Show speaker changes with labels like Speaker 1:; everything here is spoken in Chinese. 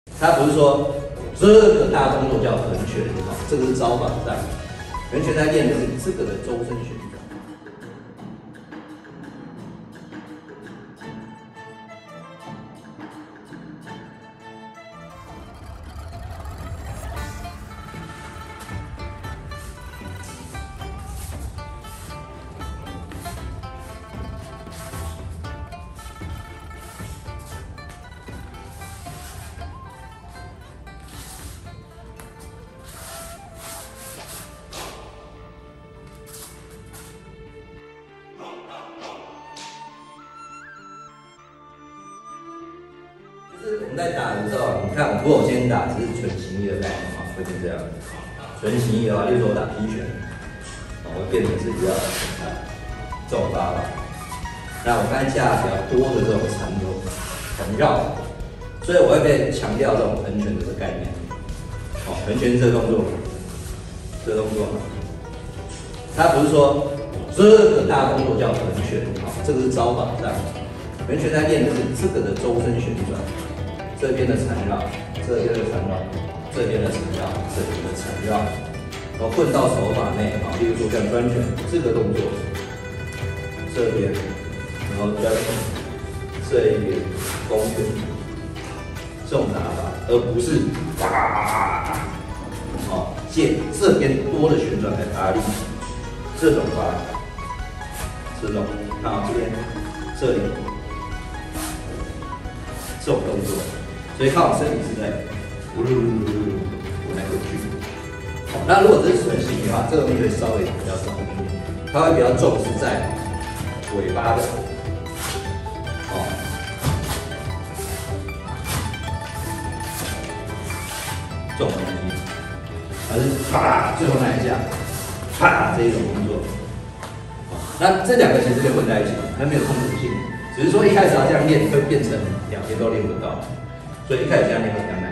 Speaker 1: 他不是说这个大动作叫横拳，这个是招法战。横拳在练的是这个的周身旋转。就是我们在打的时候，你看，如果我今天打只是纯形意的概念啊，会变这样。纯形意的话，例如说我打劈拳，会变成是比较这种发法。那我刚才加了比较多的这种缠绕，所以我会被强调这种横拳的这个概念。横拳这个动作，它不是说这个大动作叫横拳，这个是招法战。横拳在练的是这个的周身旋转。这边的缠绕，这边的缠绕，这边的缠绕，这边的缠绕，然后混到手法内啊，例如说像专拳这个动作，这边，然后专拳这一边勾拳，这种打法，而不是借这边多的旋转来发力，这种发法，这种这边这里这种动作。所以靠身体是在我来回去。那如果这是纯形的话，这个东西会稍微比较少一点，它会比较重视在尾巴的，这种东西，还是最后那一下，这一种动作。那这两个其实可以混在一起，它没有冲突性，只是说一开始要这样练，会变成两边都练不到。所以一开始这样练会比较难。